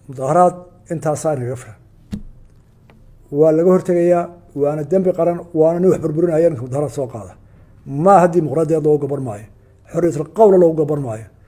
mudaharaad intaasaa inaga filan waa laga hortegayaa waana dembi qaran waana nin wax burburinaya ninka mudaharaad soo qaada maaha dimuqraadiyad loogu gaban maayo xorriyatul qowla loogu gaban maayo